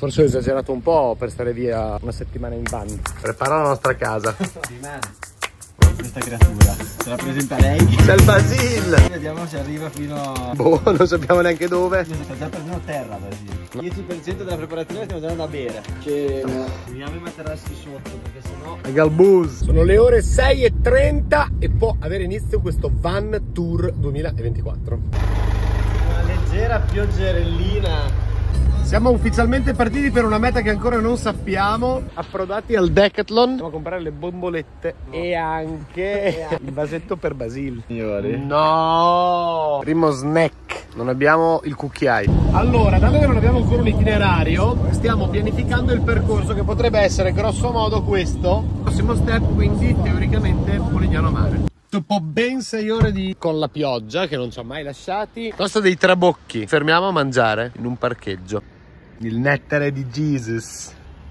Forse ho esagerato un po' per stare via una settimana in van. Prepara la nostra casa. Questa creatura se la presenta lei. C'è il Basil. Vediamo se arriva fino a... Boh, non sappiamo neanche dove. Sta già prendendo terra Basil. 10% della preparazione stiamo andando a bere. Uniamo i materassi sotto perché sennò... Galbus. Sono le ore 6:30 e può avere inizio questo Van Tour 2024. Una leggera pioggerellina. Siamo ufficialmente partiti per una meta che ancora non sappiamo. Approdati al Decathlon. Andiamo a comprare le bombolette e anche il vasetto per Basil. Signori. No! Primo snack. Non abbiamo il cucchiaio. Allora, dato che non abbiamo ancora un itinerario, stiamo pianificando il percorso che potrebbe essere grosso modo questo. Prossimo step, quindi teoricamente Polignano a Mare. Dopo ben 6 ore con la pioggia che non ci ha mai lasciati, costa dei trabocchi. Fermiamo a mangiare in un parcheggio. Il nettare di Jesus.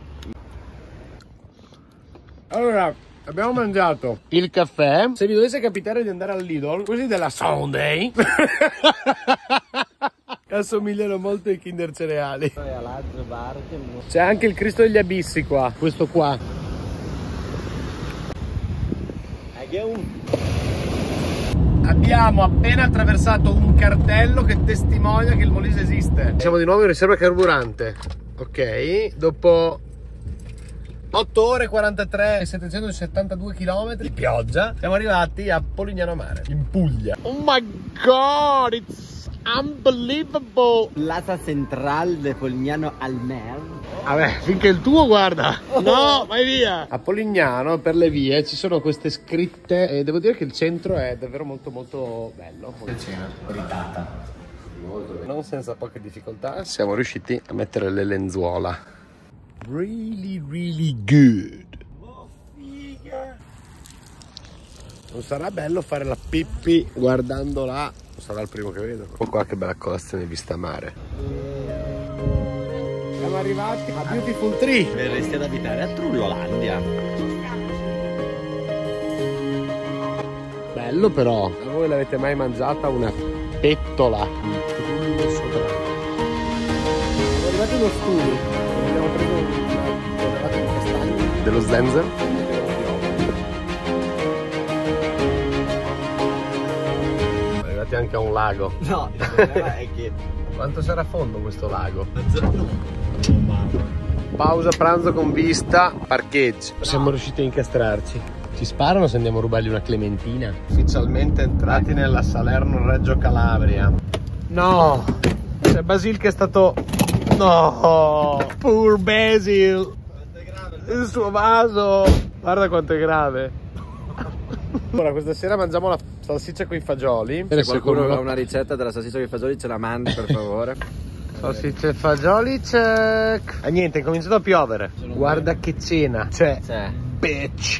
Allora, abbiamo mangiato il caffè. Se vi dovesse capitare di andare al Lidl, così della Sunday, assomigliano molto ai Kinder Cereali. C'è anche il Cristo degli Abissi qua, questo qua. Abbiamo appena attraversato un cartello che testimonia che il Molise esiste. Siamo di nuovo in riserva carburante. Ok, dopo 8 ore 43 e 772 km di pioggia siamo arrivati a Polignano a Mare, in Puglia. Oh my god, it's unbelievable. Plaza Central de Polignano al Mare. Vabbè, finché il tuo, guarda. No, vai via. A Polignano, per le vie, ci sono queste scritte e devo dire che il centro è davvero molto molto bello. Cena meritata. Non senza poche difficoltà siamo riusciti a mettere le lenzuola. Really, really good. Oh, figa. Non sarà bello fare la pipì guardando là? Sarà il primo che vedo. Oh, qua che bella colazione vista a mare. Siamo arrivati a Beautiful Tree. Verresti ad abitare a Trullolandia. Bello però. Voi l'avete mai mangiata una pettola di trullo sopra? Siamo arrivati allo studio. Abbiamo preso una tonnellata di castagni. Dello Zenzero. Siamo arrivati anche a un lago. No, il problema è che... Quanto sarà a fondo questo lago? Pausa pranzo con vista, parcheggio. Siamo riusciti a incastrarci. Ci sparano se andiamo a rubargli una clementina? Ufficialmente entrati nella Salerno-Reggio Calabria. No! C'è Basil che è stato... No! Poor Basil! Quanto è grave il suo vaso! Guarda quanto è grave. Ora questa sera mangiamo la salsiccia con i fagioli. Se qualcuno ha una ricetta della salsiccia con i fagioli ce la mandi per favore. Salsiccia e fagioli, check. E niente, è cominciato a piovere. Guarda che cena. C'è. Bitch.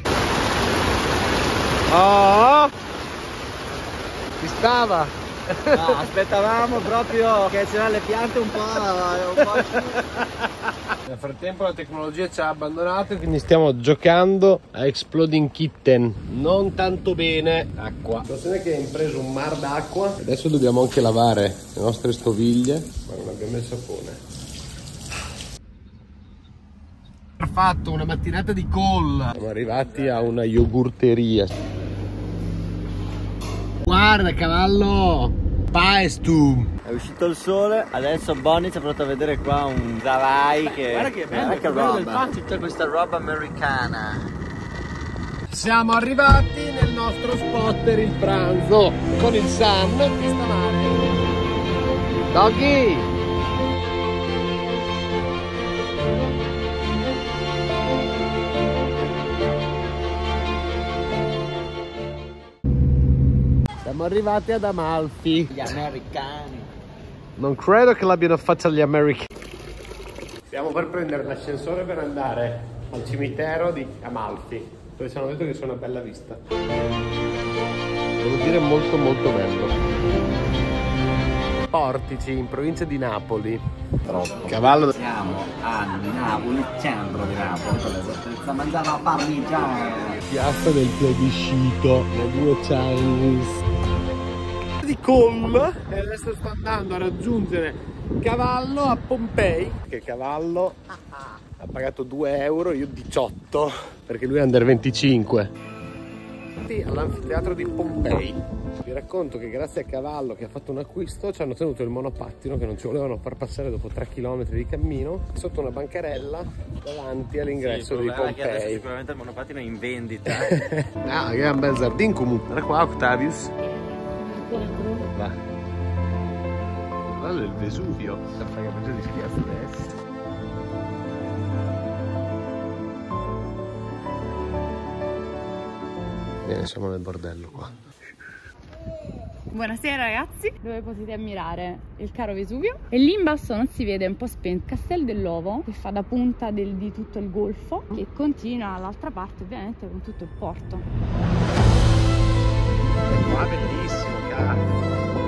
Oh! Ci stava. No, aspettavamo proprio che c'erano le piante un po'. Nel frattempo la tecnologia ci ha abbandonato, quindi stiamo giocando a Exploding Kitten. Non tanto bene. Acqua. La situazione è che hai preso un mar d'acqua. Adesso dobbiamo anche lavare le nostre stoviglie, ma non abbiamo il sapone. Fatto una mattinata di call. Siamo arrivati a una yogurteria. Guarda cavallo, Paestum. È uscito il sole, adesso Bonnie ci ha portato a vedere qua un Davai che... Guarda che bello, che roba. Tutta questa roba americana. Siamo arrivati nel nostro spot per il pranzo con il Sun vista mare. Doggy! Siamo arrivati ad Amalfi. Gli americani. Non credo che l'abbiano fatta gli americani. Stiamo per prendere l'ascensore per andare al cimitero di Amalfi, dove ci hanno detto che c'è una bella vista. Devo dire molto molto bello. Portici in provincia di Napoli. Troppo. Cavallo. Siamo a Napoli, centro di Napoli, per l'esattezza, mangiare la parmigiana. Piazza del plebiscito, le due Chinese di Col, e adesso sto andando a raggiungere cavallo a Pompei, che cavallo ha pagato 2 euro, io 18, perché lui è under 25. All'anfiteatro di Pompei. Vi racconto che grazie a cavallo che ha fatto un acquisto ci hanno tenuto il monopattino che non ci volevano far passare dopo 3 km di cammino sotto una bancarella davanti all'ingresso di Pompei. Che adesso sicuramente il monopattino è in vendita. Ah, che è un bel giardino comunque. Guarda qua Octavius. Va. Quello è il Vesuvio. Sta facendo di schiaffo adesso. Bene, siamo nel bordello qua. Buonasera ragazzi, dove potete ammirare il caro Vesuvio e lì in basso non si vede, un po' spento, Castel dell'Ovo che fa da punta di tutto il golfo e continua all'altra parte ovviamente con tutto il porto. E qua bellissimo, cazzo.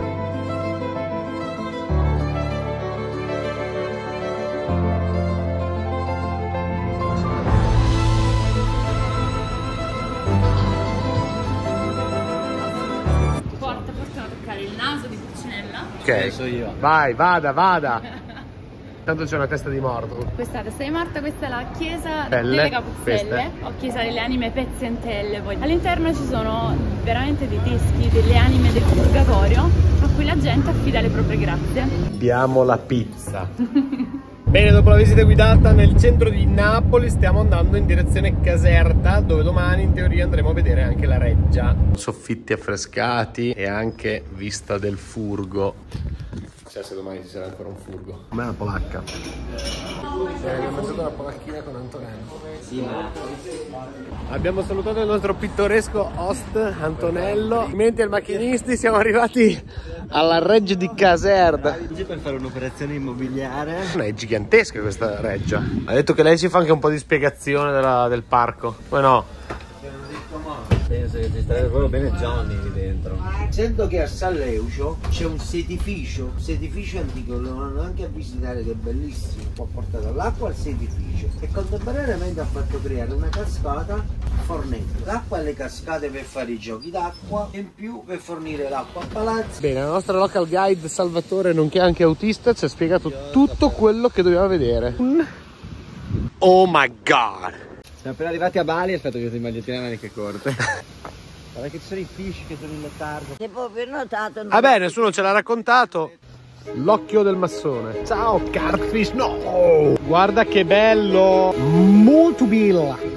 Il naso di Pulcinella. Ok, io. Vai, vada. Tanto c'è una testa di morto. Questa è la testa di morta, questa è la chiesa Pelle, delle Capuzzelle queste. o chiesa delle anime pezzentelle. Poi all'interno ci sono veramente dei teschi delle anime del purgatorio a cui la gente affida le proprie grazie. Abbiamo la pizza. Bene, dopo la visita guidata nel centro di Napoli stiamo andando in direzione Caserta, dove domani in teoria andremo a vedere anche la reggia. Soffitti affrescati e anche vista del furgo. Chissà se domani ci sarà ancora un furgo. Com'è una polacca? Abbiamo mangiato una polacchina con Antonello. Sì, ma Abbiamo salutato il nostro pittoresco host Antonello. Mentre ai macchinisti siamo arrivati alla reggia di Caserta. oggi per fare un'operazione immobiliare. È gigantesca questa reggia. Ha detto che lei si fa anche un po' di spiegazione del parco. Poi no. Penso che ci starebbe proprio bene Johnny lì dentro. Sento che a San Leucio c'è un sedificio antico, lo vanno anche a visitare, che è bellissimo. Ho portato l'acqua al sedificio e contemporaneamente ha fatto creare una cascata a Forneto. L'acqua alle cascate per fare i giochi d'acqua e in più per fornire l'acqua a palazzi. Bene, la nostra local guide Salvatore, nonché anche autista, ci ha spiegato tutto quello che doveva vedere. Oh my god! Siamo appena arrivati a Bali, aspetta che ti magliettina a maniche corte. Guarda che ci sono i fish che sono in letargo. Se proprio notato. Vabbè, nessuno ce l'ha raccontato. L'occhio del massone. Ciao, Cartfish. No! Guarda che bello! Molto bella!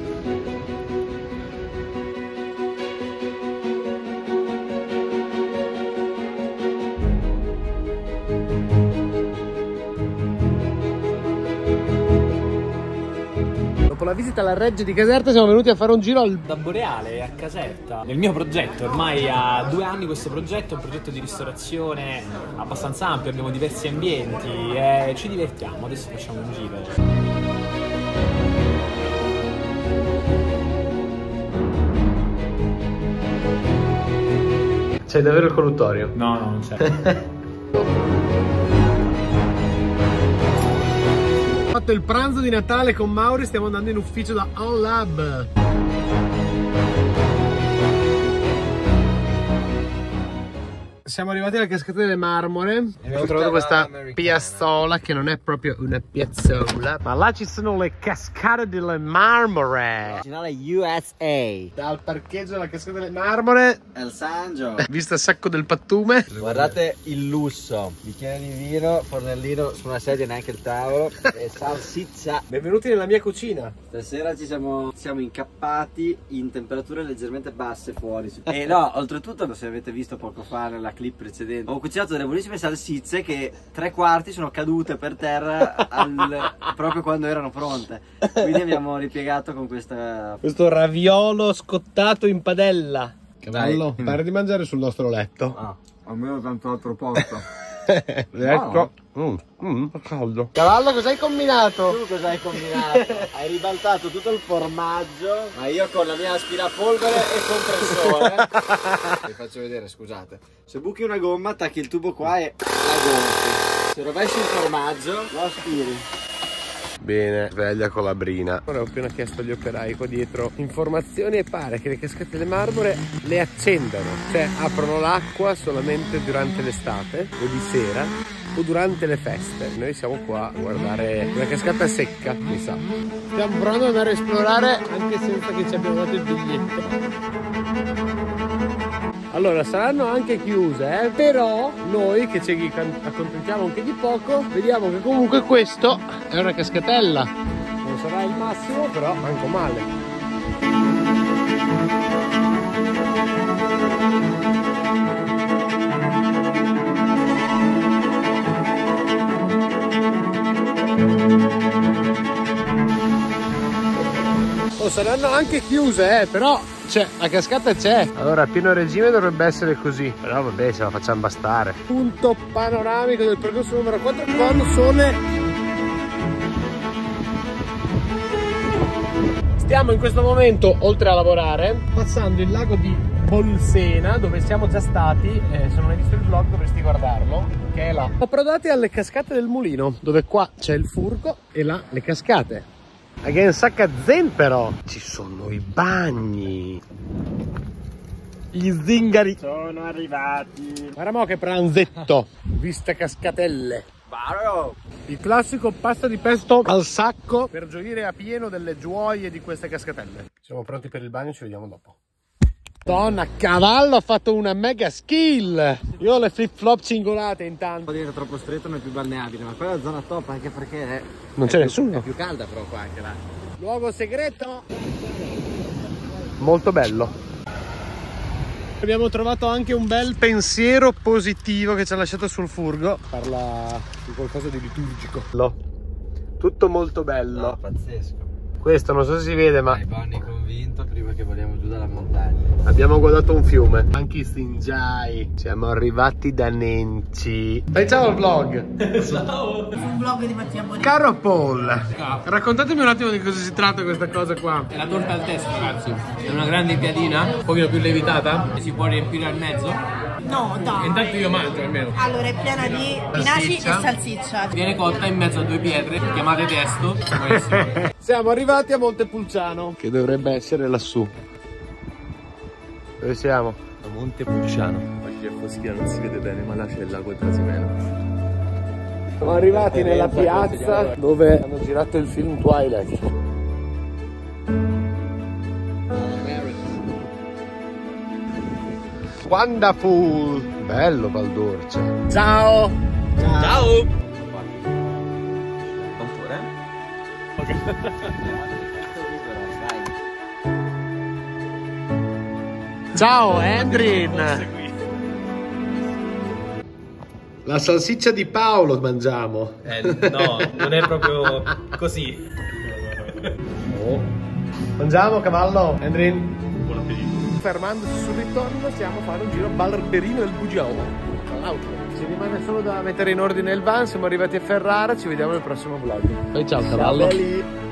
Dopo la visita alla reggia di Caserta siamo venuti a fare un giro al... Da Boreale a Caserta, nel mio progetto, ormai ha 2 anni questo progetto, è un progetto di ristorazione abbastanza ampio, abbiamo diversi ambienti e ci divertiamo, adesso facciamo un giro. C'è davvero il colluttorio? No, non c'è. Ho fatto il pranzo di Natale con Mauri, stiamo andando in ufficio da OnLab. Siamo arrivati alla Cascata delle Marmore. Abbiamo trovato questa piazzola che non è proprio una piazzola, ma là ci sono le Cascate delle Marmore. Originale USA. Dal parcheggio della Cascata delle Marmore, El Sangio. vista il sacco del pattume. Guardate il lusso. Bicchiere di vino, fornellino su una sedia, neanche il tavolo. E salsiccia. Benvenuti nella mia cucina. Stasera siamo incappati in temperature leggermente basse fuori. E no, oltretutto, se avete visto poco fa nella clip precedente, ho cucinato delle buonissime salsicce che 3/4 sono cadute per terra proprio quando erano pronte. Quindi abbiamo ripiegato con questo raviolo scottato in padella. Cavallo, pare di mangiare sul nostro letto. Ah, almeno tanto altro posto. Letto. Caldo. Cavallo, cosa hai combinato? Tu cosa hai combinato? Hai ribaltato tutto il formaggio, ma io con la mia aspirapolvere e compressore. Vi faccio vedere, scusate. Se buchi una gomma, attacchi il tubo qua e la gonfi. Se rovesci il formaggio, lo aspiri. Bene, sveglia con la brina. Ora ho appena chiesto agli operai qua dietro informazioni e pare che le Cascate delle Marmore le accendano, cioè aprono l'acqua solamente durante l'estate o di sera o durante le feste. Noi siamo qua a guardare una cascata secca, mi sa. Stiamo provando ad andare a esplorare anche senza che ci abbiamo dato il biglietto. Allora, saranno anche chiuse, però noi che ci accontentiamo anche di poco, vediamo che comunque questo è una cascatella. Non sarà il massimo, però manco male. Saranno anche chiuse, però la cascata c'è. Allora a pieno regime dovrebbe essere così, però vabbè, ce la facciamo bastare. Punto panoramico del percorso numero 4 con sole. Stiamo in questo momento, oltre a lavorare, passando il lago di Bolsena, dove siamo già stati. Se non hai visto il vlog dovresti guardarlo, che è là. Approdati alle cascate del Mulino, dove qua c'è il furgo e là le cascate. A Gensacca Zen però ci sono i bagni, gli zingari sono arrivati. Guarda mo che pranzetto, viste cascatelle. Baro. Il classico pasta di pesto al sacco per gioire a pieno delle gioie di queste cascatelle. Siamo pronti per il bagno, ci vediamo dopo. Donna, cavallo ha fatto una mega skill. Io ho le flip flop cingolate intanto. Diventa troppo stretto, non è più balneabile, ma quella è la zona top anche perché non c'è nessuno. È più calda però qua anche là. Luogo segreto. Molto bello. Abbiamo trovato anche un bel pensiero positivo che ci ha lasciato sul furgo. Parla di qualcosa di liturgico. Tutto molto bello. No, pazzesco. Questo non so se si vede, ma Bonnie convinto prima che voliamo giù dalla montagna. Abbiamo guardato un fiume. Anche Stingiai. Siamo arrivati da Nenci. Fai ciao al vlog. Ciao. Un vlog di Mattia Bonini. Caro Paul, raccontatemi un attimo di cosa si tratta questa cosa qua. È la torta al testo, ragazzi. È una grande piadina, un pochino più levitata, e si può riempire al mezzo. No, dai. E intanto io mangio almeno. Allora, è piena di spinaci e salsiccia. Viene cotta in mezzo a due pietre, chiamate testo. Buonissimo. Siamo arrivati a Montepulciano, che dovrebbe essere lassù. Dove siamo? A Montepulciano. Oggi è foschia, non si vede bene, ma là c'è il lago di Trasimeno. Siamo arrivati nella piazza dove hanno girato il film Twilight. Wonderful! Bello Valdorcia. Ciao! Ciao! Ciao Andrin! La salsiccia di Paolo mangiamo. No, non è proprio così. Oh. Mangiamo cavallo, Andrin. Buon appetito. Fermandoci sul ritorno stiamo a fare un giro a Barberino del Bugiao. Tra l'altro ci rimane solo da mettere in ordine il van. Siamo arrivati a Ferrara, ci vediamo nel prossimo vlog. Ciao cavallo.